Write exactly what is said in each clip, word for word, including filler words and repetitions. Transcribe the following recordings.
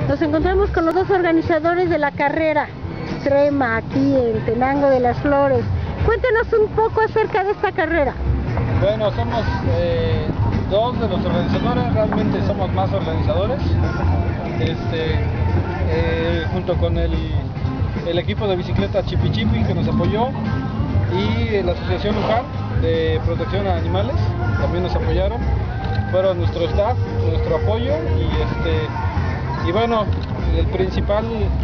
Nos encontramos con los dos organizadores de la carrera extrema aquí en Tenango de las Flores. Cuéntenos un poco acerca de esta carrera. Bueno, somos eh, dos de los organizadores, realmente somos más organizadores, este, eh, junto con el, el equipo de bicicleta Chipi Chipi que nos apoyó y la Asociación Luján de Protección a Animales también nos apoyaron, fueron nuestro staff, nuestro apoyo y este y bueno, el principal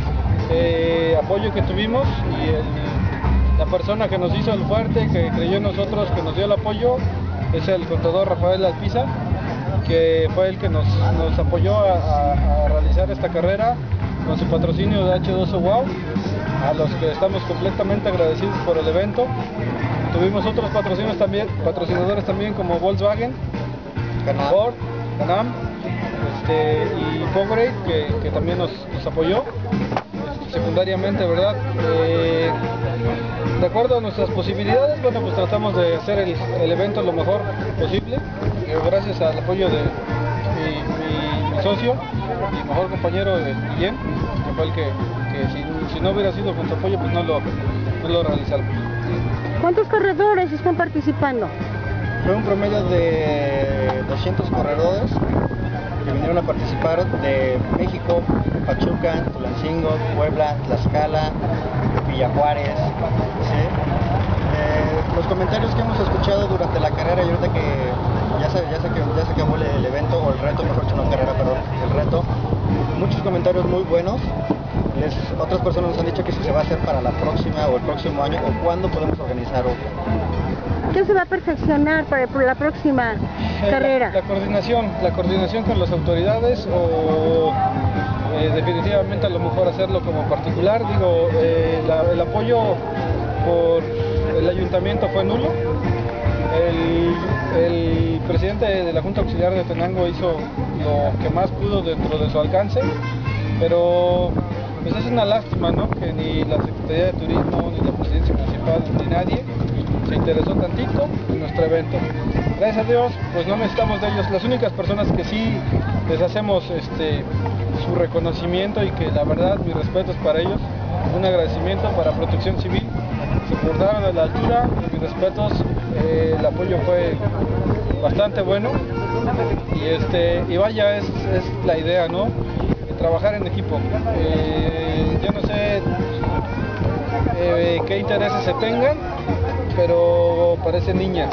eh, apoyo que tuvimos y el, la persona que nos hizo el fuerte, que creyó en nosotros, que nos dio el apoyo, es el contador Rafael Alpizar, que fue el que nos, nos apoyó a, a, a realizar esta carrera con su patrocinio de H dos O Wow, a los que estamos completamente agradecidos por el evento. Tuvimos otros patrocinios también, patrocinadores también como Volkswagen, Ford, Canam este, y Powerade, que, que también nos, nos apoyó este, secundariamente, ¿verdad? Eh, de acuerdo a nuestras posibilidades, bueno, pues tratamos de hacer el, el evento lo mejor posible, eh, gracias al apoyo de mi, mi, mi socio y mejor compañero de Guillén, que fue el que, que si, si no hubiera sido con su apoyo, pues no lo, no lo realizamos. ¿Cuántos corredores están participando? Fue un promedio de doscientos corredores que vinieron a participar de México, Pachuca, Tulancingo, Puebla, Tlaxcala, Villa Juárez. ¿Sí? Eh, los comentarios que hemos escuchado durante la carrera y ahorita que ya se, ya se, ya se acabó el, el evento, o el reto, mejor dicho, no carrera, perdón, el reto, muchos comentarios muy buenos. Les, otras personas nos han dicho que si se va a hacer para la próxima o el próximo año o cuándo podemos organizar otro. ¿Qué se va a perfeccionar para la próxima eh, carrera? La, la coordinación, la coordinación con las autoridades o eh, definitivamente a lo mejor hacerlo como particular. Digo, eh, la, el apoyo por el ayuntamiento fue nulo. El, el presidente de la Junta Auxiliar de Tenango hizo lo que más pudo dentro de su alcance, pero pues es una lástima, ¿no?, que ni la Secretaría de Turismo, ni la Presidencia Municipal, ni nadie se interesó tantito en nuestro evento. Gracias a Dios, pues no necesitamos de ellos. Las únicas personas que sí les hacemos este, su reconocimiento y que la verdad, mis respetos para ellos, un agradecimiento para Protección Civil, se portaron a la altura, mis respetos, eh, el apoyo fue bastante bueno y, este, y vaya, es, es la idea, ¿no?, trabajar en equipo. Eh, yo no sé eh, qué intereses se tengan, pero parecen niñas.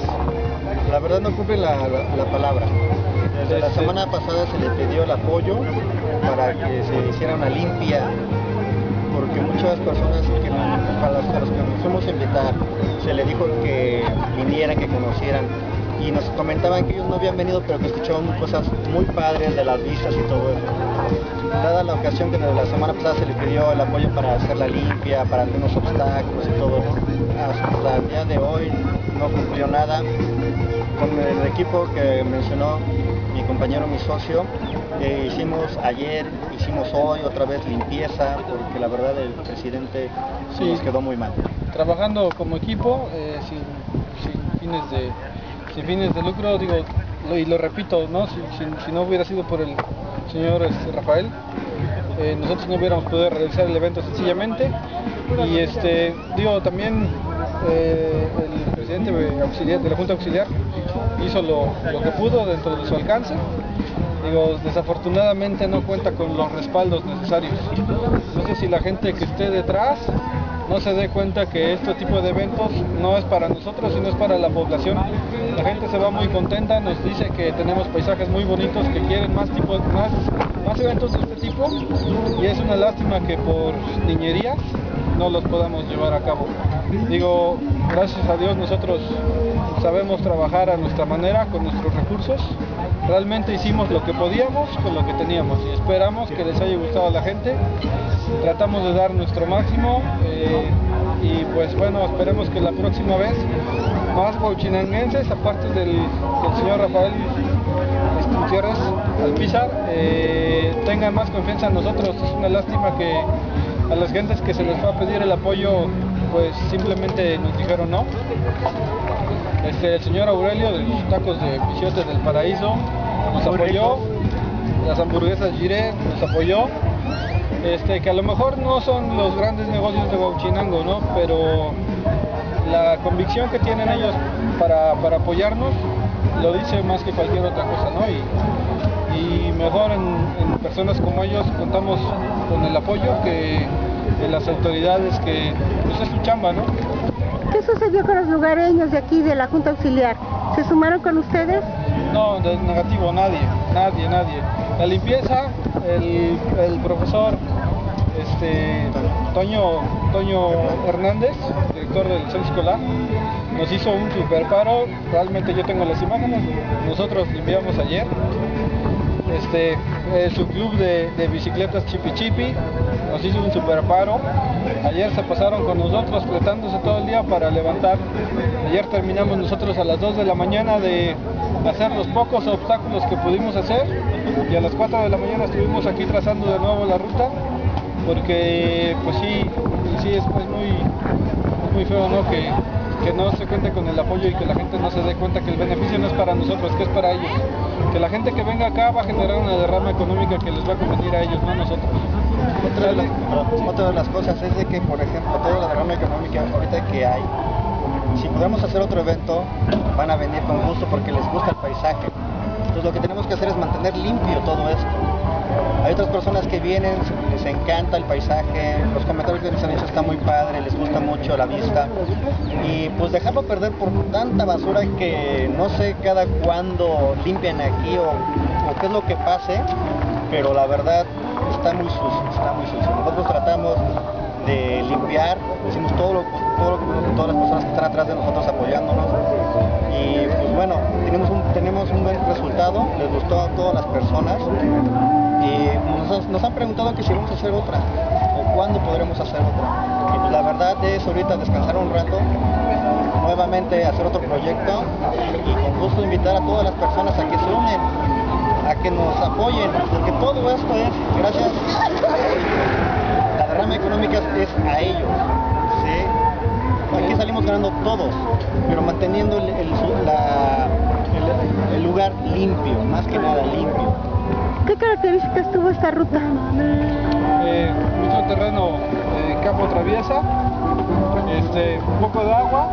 La verdad no cumple la, la, la palabra. Desde la Este... semana pasada se le pidió el apoyo para que se hiciera una limpia, porque muchas personas que, a, las, a los que nos fuimos a invitar se le dijo que vinieran, que conocieran, y nos comentaban que ellos no habían venido, pero que escuchaban cosas muy padres de las vistas y todo eso. Dada la ocasión que desde la semana pasada se le pidió el apoyo para hacer la limpia, para algunos obstáculos y todo, hasta el día de hoy no cumplió nada. Con el equipo que mencionó mi compañero, mi socio, eh, hicimos ayer, hicimos hoy otra vez limpieza, porque la verdad el presidente sí nos quedó muy mal. Trabajando como equipo, eh, sin, sin fines de sin fines de lucro, digo, lo, y lo repito, ¿no?, si, si, si no hubiera sido por el señor este, Rafael, eh, nosotros no hubiéramos podido realizar el evento sencillamente. Y este, digo, también eh, el presidente auxiliar, de la Junta Auxiliar hizo lo, lo que pudo dentro de su alcance. Digo, desafortunadamente no cuenta con los respaldos necesarios. No sé si la gente que esté detrás no se dé cuenta que este tipo de eventos no es para nosotros, sino es para la población. La gente se va muy contenta, nos dice que tenemos paisajes muy bonitos, que quieren más, tipo, más, más eventos de este tipo, y es una lástima que por niñerías no los podamos llevar a cabo. Digo, gracias a Dios nosotros sabemos trabajar a nuestra manera, con nuestros recursos. Realmente hicimos lo que podíamos con lo que teníamos y esperamos que les haya gustado a la gente. Tratamos de dar nuestro máximo eh, y pues bueno, esperemos que la próxima vez más huachinanguenses, aparte del, del señor Rafael Gutiérrez Alpizar, eh, tengan más confianza en nosotros. Es una lástima que a las gentes que se les fue a pedir el apoyo, pues simplemente nos dijeron no. Este, el señor Aurelio de los tacos de Pichotes del Paraíso nos apoyó, las hamburguesas Giré nos apoyó, este, que a lo mejor no son los grandes negocios de Huauchinango, ¿no? Pero la convicción que tienen ellos para, para apoyarnos lo dice más que cualquier otra cosa, ¿no? Y, y mejor en, en personas como ellos contamos con el apoyo que en las autoridades, que pues es su chamba, ¿no? ¿Qué sucedió con los lugareños de aquí de la Junta Auxiliar? ¿Se sumaron con ustedes? No, de negativo, nadie, nadie, nadie. La limpieza, el, el profesor este, Toño, Toño Hernández, director del centro escolar, nos hizo un super paro. Realmente yo tengo las imágenes, nosotros limpiamos ayer. Este, eh, su club de, de bicicletas Chipi Chipi nos hizo un super paro. Ayer se pasaron con nosotros fletándose todo el día para levantar. Ayer terminamos nosotros a las dos de la mañana de hacer los pocos obstáculos que pudimos hacer, y a las cuatro de la mañana estuvimos aquí trazando de nuevo la ruta, porque pues sí, sí es, es muy, es muy feo, ¿no? que, que no se cuente con el apoyo y que la gente no se dé cuenta que el beneficio no es para nosotros, que es para ellos. Que la gente que venga acá va a generar una derrama económica que les va a convenir a ellos, no a nosotros. Otra de, las, otra de las cosas es de que, por ejemplo, toda la derrama económica ahorita que hay, si podemos hacer otro evento, van a venir con gusto porque les gusta el paisaje. Entonces lo que tenemos que hacer es mantener limpio todo esto. Hay otras personas que vienen, les encanta el paisaje, los comentarios que les han hecho está muy padre, les gusta mucho la vista, y pues dejarlo perder por tanta basura que no sé cada cuándo limpian aquí o, o qué es lo que pase, pero la verdad está muy sucio, está muy sucio. Nosotros tratamos de limpiar, hicimos todo lo, todo lo que podemos, todas las personas que están atrás de nosotros apoyándonos, y pues bueno, tenemos un, tenemos un buen resultado, les gustó a todas las personas, y nos, nos han preguntado que si vamos a hacer otra, o cuándo podremos hacer otra, y pues la verdad es ahorita descansar un rato, nuevamente hacer otro proyecto, y con gusto invitar a todas las personas a que se unen, a que nos apoyen, porque todo esto es gracias a ellos. La derrama económica es a ellos, ¿sí? Aquí salimos ganando todos, pero manteniendo el, el, la, el, el lugar limpio, más que nada limpio. ¿Qué características tuvo esta ruta? Eh, mucho terreno, eh, campo traviesa, este, un poco de agua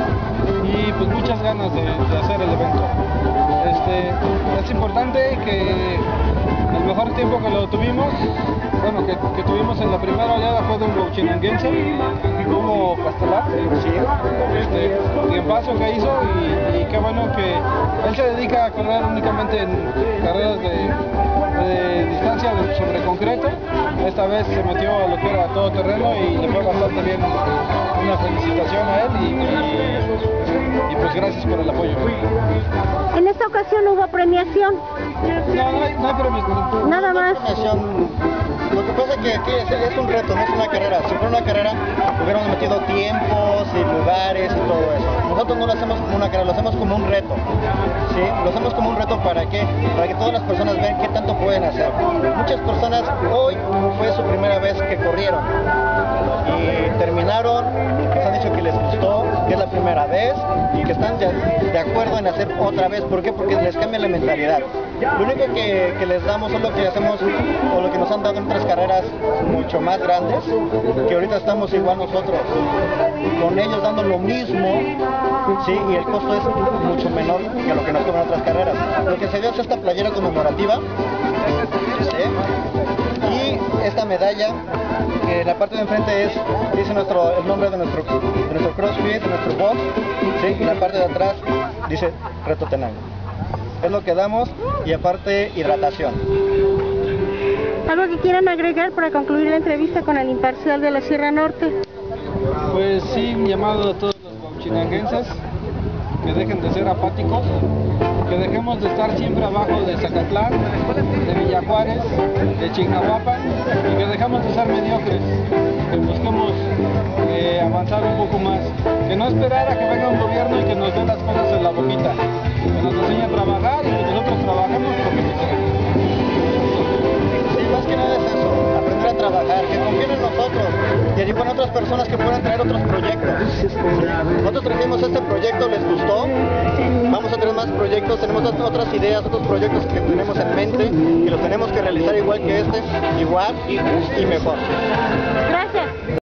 y pues muchas ganas de, de hacer el evento. Este, es importante que el mejor tiempo que lo tuvimos, bueno, que, que tuvimos en la primera oleada fue de un huauchinanguense, Hugo Pastelar, sí, este, tiempazo que hizo, y, y qué bueno que él se dedica a correr únicamente en carreras de, de distancia de, sobre concreto. Esta vez se metió a lo que era todo terreno y le fue bastante bien. Una felicitación a él y, y, y pues gracias por el apoyo. En esta ocasión hubo premiación. No, no hay, no hay premiación. Nada más. Lo que pasa es que aquí es, es un reto, no es una carrera. Si fuera una carrera, hubiéramos metido tiempos y lugares y todo eso. Nosotros no lo hacemos como una carrera, lo hacemos como un reto. ¿Sí? Lo hacemos como un reto para que, para que todas las personas vean qué tanto pueden hacer. Muchas personas hoy fue su primera vez que corrieron y terminaron, nos han dicho que les gustó, que es la primera vez y que están de, de acuerdo en hacer otra vez. ¿Por qué? Porque les cambia la mentalidad. Lo único que, que les damos es lo que hacemos o lo que nos han dado en otras carreras mucho más grandes, que ahorita estamos igual nosotros, con ellos dando lo mismo, ¿sí? Y el costo es mucho menor que lo que nos cobran otras carreras. Lo que se dio es esta playera conmemorativa, ¿sí? Y esta medalla, que en la parte de enfrente es, dice nuestro, el nombre de nuestro, de nuestro CrossFit, de nuestro box, ¿sí? Y en la parte de atrás dice Reto Tenango. Es lo que damos, y aparte hidratación. ¿Algo que quieran agregar para concluir la entrevista con el imparcial de la Sierra Norte? Pues sí, un llamado a todos los huauchinanguenses que dejen de ser apáticos, que dejemos de estar siempre abajo de Zacatlán, de Villa Juárez, de Chignahuapan, y que dejemos de ser mediocres, que busquemos eh, avanzar un poco más, que no esperar a que venga un gobierno y que nos dé las cosas en la boquita, que nos enseñe a trabajar y que nosotros trabajemos porque se queremos. Sí, más que nada es eso, aprender a trabajar, que confíen en nosotros. y allí van otras personas que puedan traer otros proyectos. Nosotros trajimos este proyecto, les gustó, vamos a tener más proyectos, tenemos otras ideas, otros proyectos que tenemos en mente y los tenemos que realizar igual que este, igual y, y mejor. Gracias.